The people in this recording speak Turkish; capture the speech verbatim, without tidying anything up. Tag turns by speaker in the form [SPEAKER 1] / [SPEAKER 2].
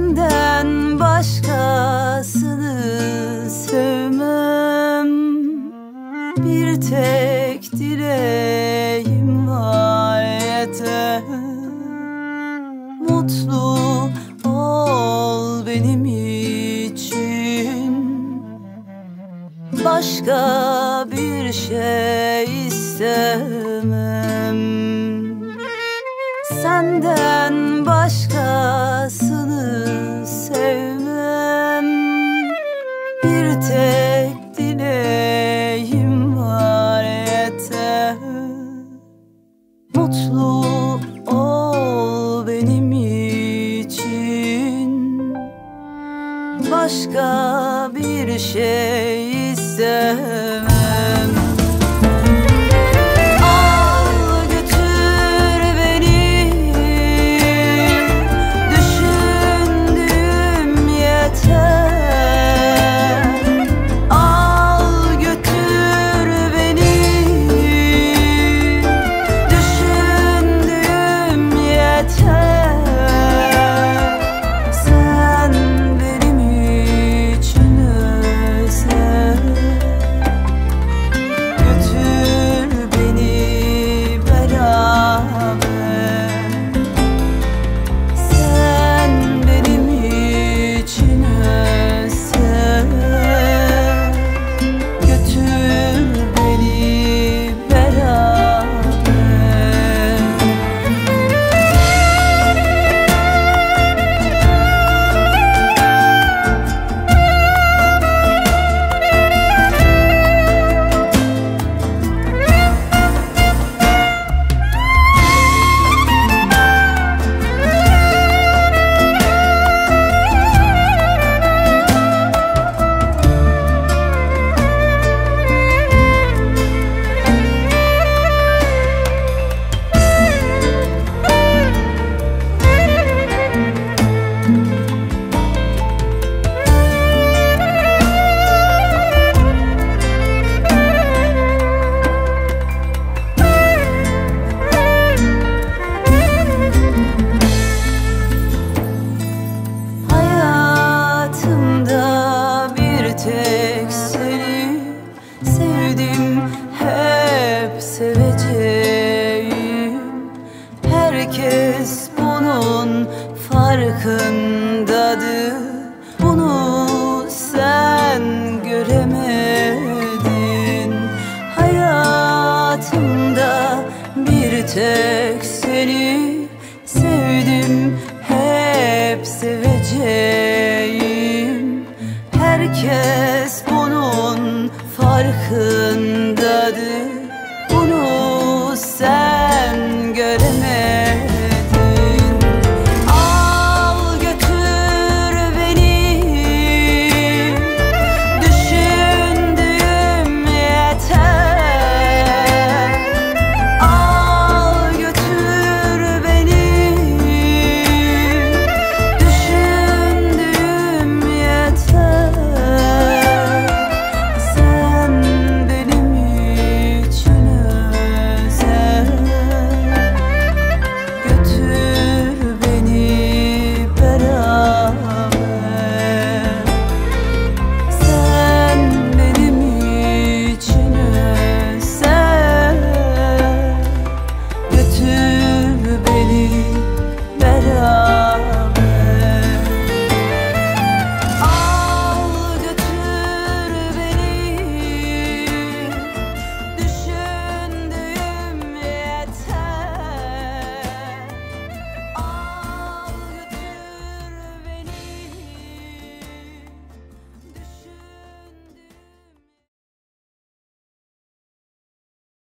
[SPEAKER 1] Senden başkasını sevmem. Bir tek dileğim var yeter. Mutlu ol benim için. Başka bir şey istemem. Senden başkasını sevmem. Bir tek dileğim var yeter. Mutlu ol benim için. Başka bir şey istemem. Tek seni sevdim, hep seveceğim. Herkes bunun farkındadır. Bunu sen göremedin. Hayatımda bir tek seni sevdim, hep seveceğim. Herkes bunun farkında.